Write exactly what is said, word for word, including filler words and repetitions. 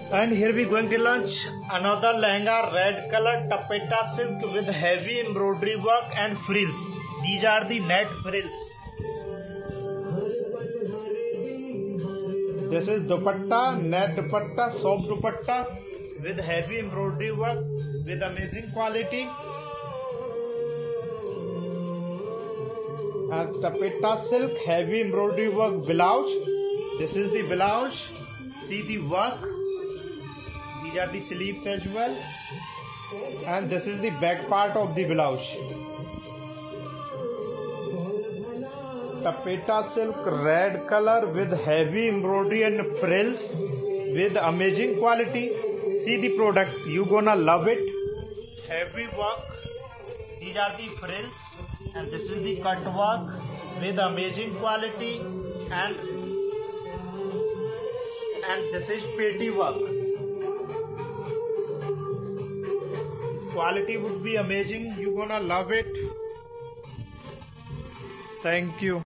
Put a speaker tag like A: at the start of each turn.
A: And here we going to launch another lehenga, red color tapeta silk with heavy embroidery work and frills. These are the net frills. This is dupatta, net dupatta, soft dupatta with heavy embroidery work with amazing quality. And tapeta silk, heavy embroidery work blouse. This is the blouse. See the work. These are the sleeves as well, and this is the back part of the blouse. Tapeta silk, red color with heavy embroidery and frills with amazing quality. See the product, you gonna love it. Heavy work. These are the frills, and this is the cut work with amazing quality, and and this is petty work. Quality would be amazing. You're gonna love it. Thank you.